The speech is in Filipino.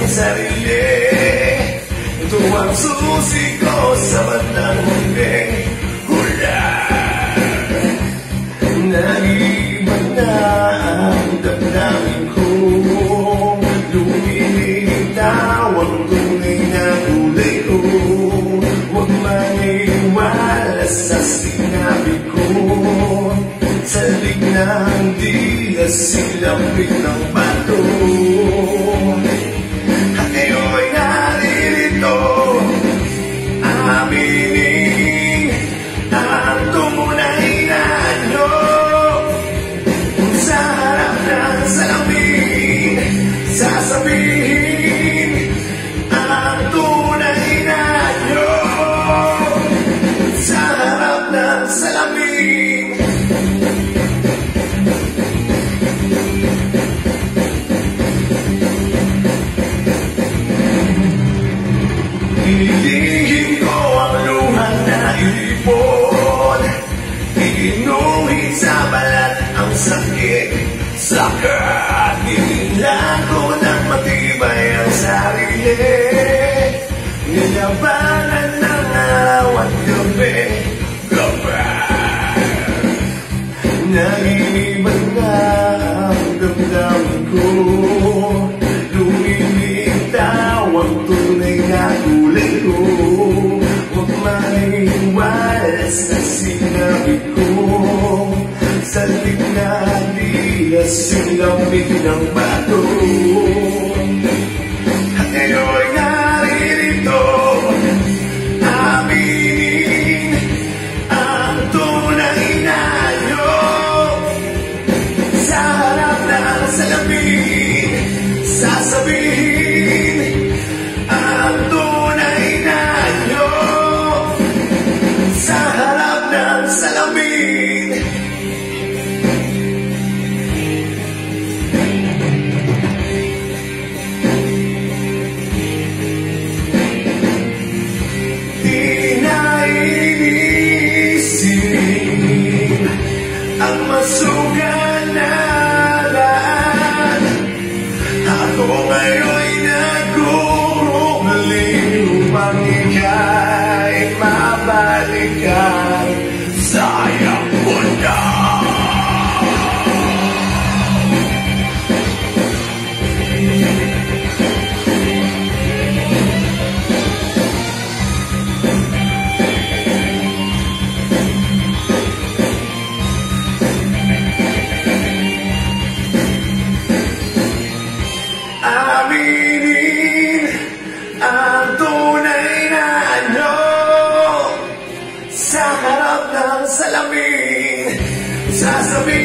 sarili. Ito ang susi ko sa bandang huli. Hula! Nag-iiba na ang damdamin ko. Lumilitaw ang tunay na kulay ko. Huwag maniwala sa sinabi ko. Salig na hindi na silapit ng bato. At ngayon'y naririto, aminin ang tunay na ano. Sa harap ng salamin, sasabihin ang tunay na ano. Sa harap ng salamin, ililihim ko ang luha na ilipon. Inuhin sa balat ang sakit. Sakat, inilan ko ng matibay ang sarili. Nilabanan ng araw at gabi. Nag-iiba na ang damdamin ko. Lumilitaw ang tunay na kulay ko. Huwag maniwala sa sinabi ko. Salig na di na silapit ng bato. At ngayon'y naririto, aminin ang tunay na ano. Sa harap ng salamin, sasabihin ang tunay na ano. Sa harap ng salamin, di na inisip ang masugal na daan. Ako ngayon'y nagkukuling upang ika'y mabalikan sa iyong mundo. Aminin ang tunay na ano. Sa harap ng salamin, sasabihin